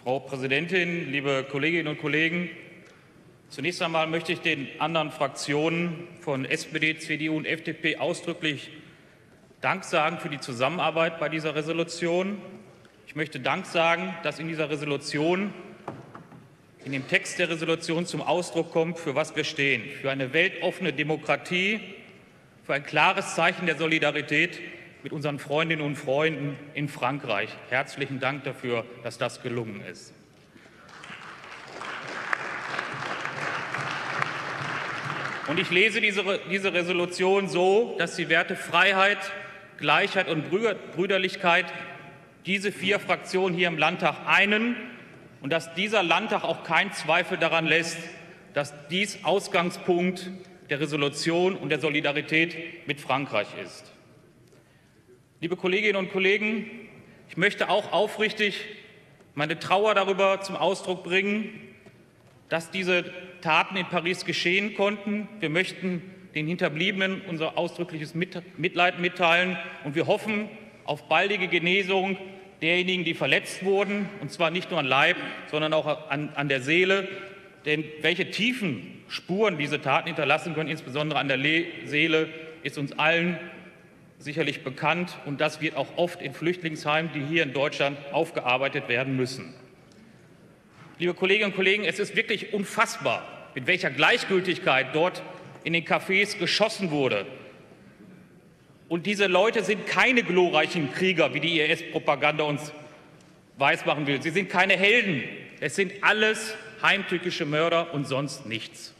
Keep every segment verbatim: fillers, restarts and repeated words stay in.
Frau Präsidentin, liebe Kolleginnen und Kollegen! Zunächst einmal möchte ich den anderen Fraktionen von S P D, C D U und F D P ausdrücklich Dank sagen für die Zusammenarbeit bei dieser Resolution. Ich möchte Dank sagen, dass in dieser Resolution, in dem Text der Resolution zum Ausdruck kommt, für was wir stehen: für eine weltoffene Demokratie, für ein klares Zeichen der Solidarität mit unseren Freundinnen und Freunden in Frankreich. Herzlichen Dank dafür, dass das gelungen ist. Und ich lese diese, diese Resolution so, dass die Werte Freiheit, Gleichheit und Brüderlichkeit diese vier Fraktionen hier im Landtag einen und dass dieser Landtag auch keinen Zweifel daran lässt, dass dies Ausgangspunkt der Resolution und der Solidarität mit Frankreich ist. Liebe Kolleginnen und Kollegen, ich möchte auch aufrichtig meine Trauer darüber zum Ausdruck bringen, dass diese Taten in Paris geschehen konnten. Wir möchten den Hinterbliebenen unser ausdrückliches Mitleid mitteilen, und wir hoffen auf baldige Genesung derjenigen, die verletzt wurden, und zwar nicht nur an Leib, sondern auch an, an der Seele. Denn welche tiefen Spuren diese Taten hinterlassen können, insbesondere an der Le Seele, ist uns allen sicherlich bekannt, und das wird auch oft in Flüchtlingsheimen, die hier in Deutschland aufgearbeitet werden müssen. Liebe Kolleginnen und Kollegen, es ist wirklich unfassbar, mit welcher Gleichgültigkeit dort in den Cafés geschossen wurde. Und diese Leute sind keine glorreichen Krieger, wie die I S-Propaganda uns weismachen will. Sie sind keine Helden. Es sind alles heimtückische Mörder und sonst nichts.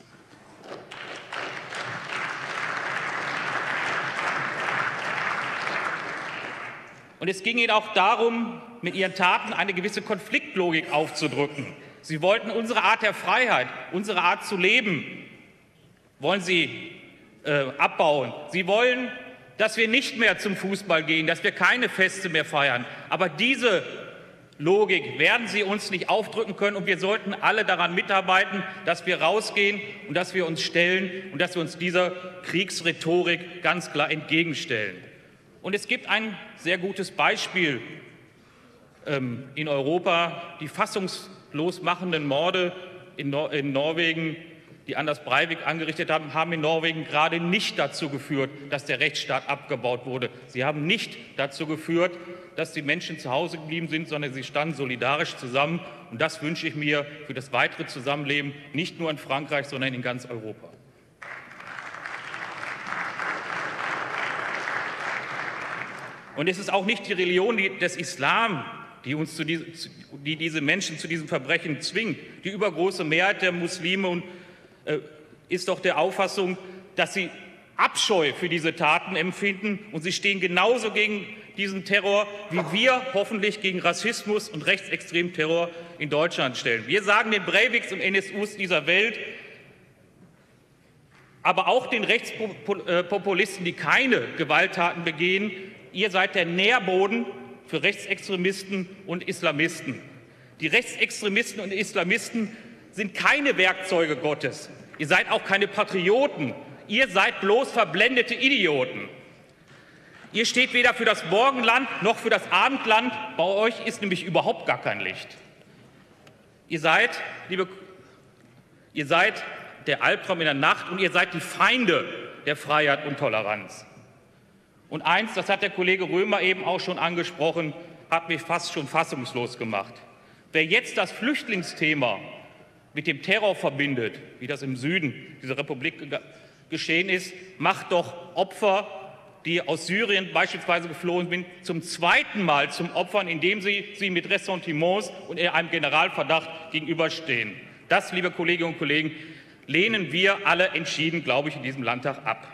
Und es ging ihnen auch darum, mit ihren Taten eine gewisse Konfliktlogik aufzudrücken. Sie wollten unsere Art der Freiheit, unsere Art zu leben, wollen sie äh, abbauen. Sie wollen, dass wir nicht mehr zum Fußball gehen, dass wir keine Feste mehr feiern. Aber diese Logik werden sie uns nicht aufdrücken können, und wir sollten alle daran mitarbeiten, dass wir rausgehen und dass wir uns stellen und dass wir uns dieser Kriegsrhetorik ganz klar entgegenstellen. Und es gibt ein sehr gutes Beispiel ähm, in Europa. Die fassungslos machenden Morde in, Nor in Norwegen, die Anders Breivik angerichtet haben, haben in Norwegen gerade nicht dazu geführt, dass der Rechtsstaat abgebaut wurde. Sie haben nicht dazu geführt, dass die Menschen zu Hause geblieben sind, sondern sie standen solidarisch zusammen. Und das wünsche ich mir für das weitere Zusammenleben, nicht nur in Frankreich, sondern in ganz Europa. Und es ist auch nicht die Religion des Islam, die, uns zu diese, die diese Menschen zu diesen Verbrechen zwingt. Die übergroße Mehrheit der Muslime und, äh, ist doch der Auffassung, dass sie Abscheu für diese Taten empfinden, und sie stehen genauso gegen diesen Terror, wie wir hoffentlich gegen Rassismus und rechtsextremen Terror in Deutschland stellen. Wir sagen den Breiviks und N S Us dieser Welt, aber auch den Rechtspopulisten, die keine Gewalttaten begehen: Ihr seid der Nährboden für Rechtsextremisten und Islamisten. Die Rechtsextremisten und Islamisten sind keine Werkzeuge Gottes. Ihr seid auch keine Patrioten. Ihr seid bloß verblendete Idioten. Ihr steht weder für das Morgenland noch für das Abendland. Bei euch ist nämlich überhaupt gar kein Licht. Ihr seid, liebe, ihr seid der Albtraum in der Nacht, und ihr seid die Feinde der Freiheit und Toleranz. Und eins, das hat der Kollege Römer eben auch schon angesprochen, hat mich fast schon fassungslos gemacht. Wer jetzt das Flüchtlingsthema mit dem Terror verbindet, wie das im Süden dieser Republik geschehen ist, macht doch Opfer, die aus Syrien beispielsweise geflohen sind, zum zweiten Mal zum Opfern, indem sie sie mit Ressentiments und einem Generalverdacht gegenüberstehen. Das, liebe Kolleginnen und Kollegen, lehnen wir alle entschieden, glaube ich, in diesem Landtag ab.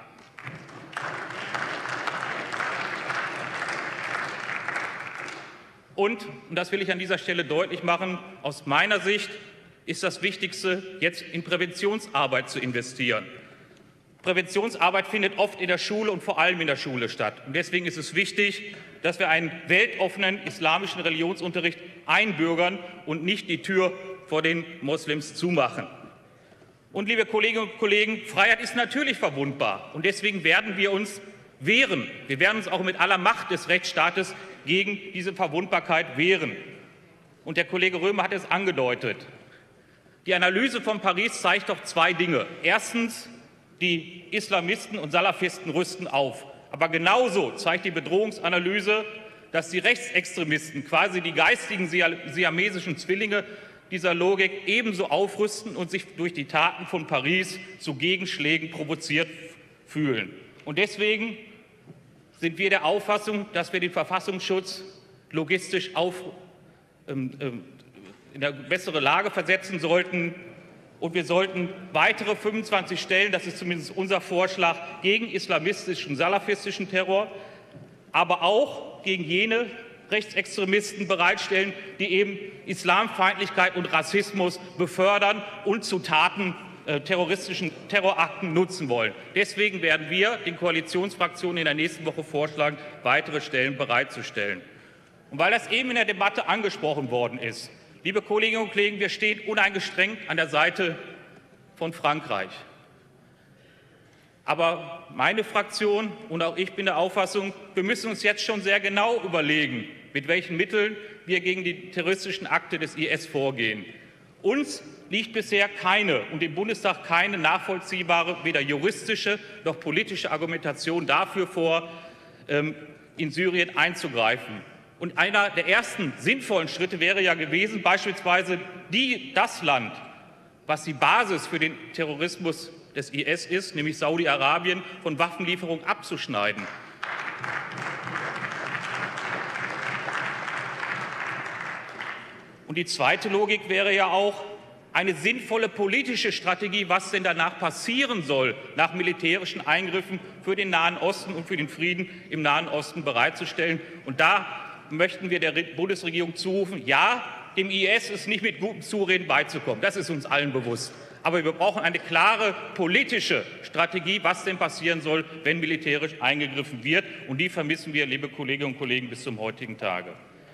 Und, und das will ich an dieser Stelle deutlich machen, aus meiner Sicht ist das Wichtigste, jetzt in Präventionsarbeit zu investieren. Präventionsarbeit findet oft in der Schule und vor allem in der Schule statt. Und deswegen ist es wichtig, dass wir einen weltoffenen islamischen Religionsunterricht einbürgern und nicht die Tür vor den Moslems zumachen. Und, liebe Kolleginnen und Kollegen, Freiheit ist natürlich verwundbar. Und deswegen werden wir uns wehren. Wir werden uns auch mit aller Macht des Rechtsstaates gegen diese Verwundbarkeit wehren. Und der Kollege Römer hat es angedeutet. Die Analyse von Paris zeigt doch zwei Dinge. Erstens, die Islamisten und Salafisten rüsten auf. Aber genauso zeigt die Bedrohungsanalyse, dass die Rechtsextremisten, quasi die geistigen siamesischen Zwillinge dieser Logik, ebenso aufrüsten und sich durch die Taten von Paris zu Gegenschlägen provoziert fühlen. Und deswegen sind wir der Auffassung, dass wir den Verfassungsschutz logistisch auf, ähm, ähm, in eine bessere Lage versetzen sollten. Und wir sollten weitere fünfundzwanzig Stellen, das ist zumindest unser Vorschlag, gegen islamistischen, salafistischen Terror, aber auch gegen jene Rechtsextremisten bereitstellen, die eben Islamfeindlichkeit und Rassismus befördern und zu Taten, äh, terroristischen Terrorakten nutzen wollen. Deswegen werden wir den Koalitionsfraktionen in der nächsten Woche vorschlagen, weitere Stellen bereitzustellen. Und weil das eben in der Debatte angesprochen worden ist, liebe Kolleginnen und Kollegen, wir stehen uneingeschränkt an der Seite von Frankreich. Aber meine Fraktion und auch ich bin der Auffassung, wir müssen uns jetzt schon sehr genau überlegen, mit welchen Mitteln wir gegen die terroristischen Akte des I S vorgehen. Uns liegt bisher keine und im Bundestag keine nachvollziehbare, weder juristische noch politische Argumentation dafür vor, in Syrien einzugreifen. Und einer der ersten sinnvollen Schritte wäre ja gewesen, beispielsweise die, das Land, was die Basis für den Terrorismus des I S ist, nämlich Saudi-Arabien, von Waffenlieferungen abzuschneiden. Und die zweite Logik wäre ja auch eine sinnvolle politische Strategie, was denn danach passieren soll, nach militärischen Eingriffen für den Nahen Osten und für den Frieden im Nahen Osten bereitzustellen. Und da möchten wir der Bundesregierung zurufen, ja, dem I S ist nicht mit gutem Zureden beizukommen. Das ist uns allen bewusst. Aber wir brauchen eine klare politische Strategie, was denn passieren soll, wenn militärisch eingegriffen wird. Und die vermissen wir, liebe Kolleginnen und Kollegen, bis zum heutigen Tage.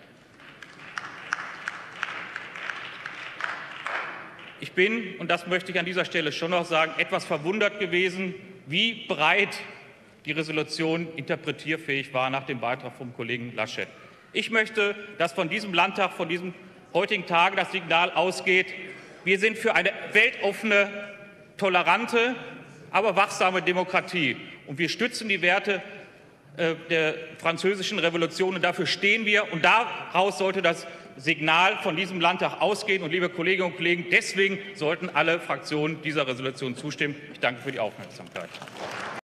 Ich bin, und das möchte ich an dieser Stelle schon noch sagen, etwas verwundert gewesen, wie breit die Resolution interpretierfähig war nach dem Beitrag vom Kollegen Laschet. Ich möchte, dass von diesem Landtag, von diesem heutigen Tage das Signal ausgeht, wir sind für eine weltoffene, tolerante, aber wachsame Demokratie. Und wir stützen die Werte äh, der französischen Revolution. Und dafür stehen wir. Und daraus sollte das Signal von diesem Landtag ausgehen. Und liebe Kolleginnen und Kollegen, deswegen sollten alle Fraktionen dieser Resolution zustimmen. Ich danke für die Aufmerksamkeit.